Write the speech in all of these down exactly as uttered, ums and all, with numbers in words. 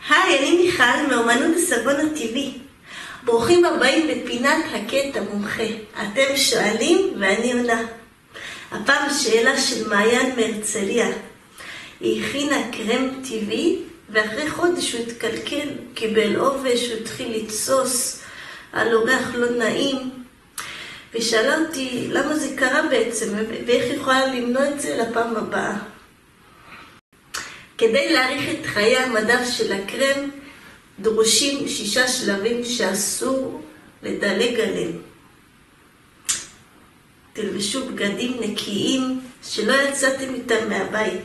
היי, אני מיכל מאומנות הסבון הטבעי. ברוכים הבאים בפינת הקטע מומחה. אתם שואלים ואני עונה. הפעם שאלה של מעיין מהרצליה. היא הכינה קרם טבעי ואחרי חודש הוא התקלקל, קיבל עובש, הוא התחיל לתסוס, היה לו ריח לא נעים. ושאלה אותי למה זה קרה בעצם ואיך היא יכולה למנוע את זה לפעם הבאה. כדי להאריך את חיי המדף של הקרם, דרושים שישה שלבים שאסור לדלג עליהם. תלבשו בגדים נקיים שלא יצאתם איתם מהבית.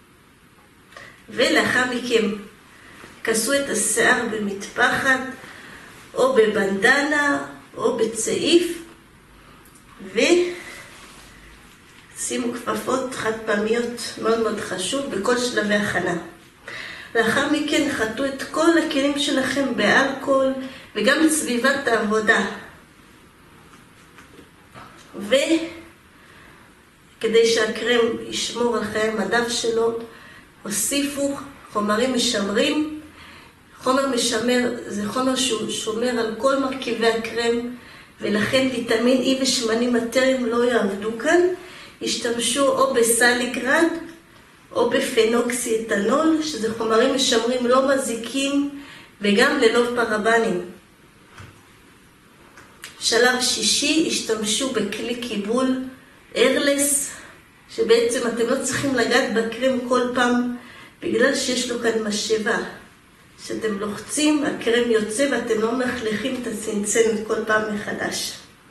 ולאחר מכן, כסו את השיער במטפחת, או בבנדנה, או בצעיף, ושימו כפפות חד פעמיות, מאוד מאוד חשוב, בכל שלבי הכנה. לאחר מכן חטאו את כל הכלים שלכם באלכוהול וגם את סביבת העבודה. וכדי שהקרם ישמור על חיי המדף שלו, הוסיפו חומרים משמרים. חומר משמר זה חומר שהוא שומר על כל מרכיבי הקרם, ולכן ויטמין E ושמנים הטריים לא יעבדו כאן. השתמשו או בסליגרד או בפנוקסי אתנול, שזה חומרים משמרים לא מזיקים וגם ללא פרבנים. שלב שישי, השתמשו בכלי קיבול ארלס, שבעצם אתם לא צריכים לגעת בקרם כל פעם, בגלל שיש לו כאן משאבה. כשאתם לוחצים, הקרם יוצא ואתם לא מחליכים את הצנצנת כל פעם מחדש.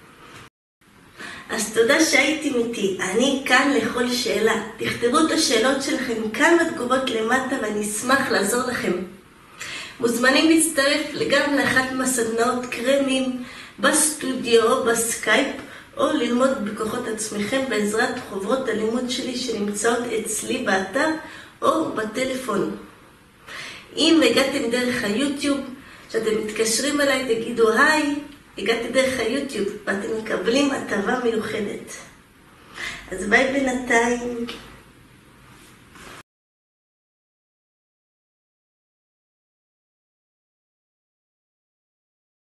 אז תודה שהייתם איתי, אני כאן לכל שאלה. תכתבו את השאלות שלכם כאן בתגובות למטה ואני אשמח לעזור לכם. מוזמנים להצטרף גם לאחת מהסדנאות קרמים בסטודיו או בסקייפ, או ללמוד בכוחות עצמכם בעזרת חוברות הלימוד שלי שנמצאות אצלי באתר או בטלפון. אם הגעתם דרך היוטיוב, כשאתם מתקשרים אליי תגידו היי, הגעתי דרך היוטיוב ואתם מקבלים הטבה מיוחדת. אז ביי בינתיים.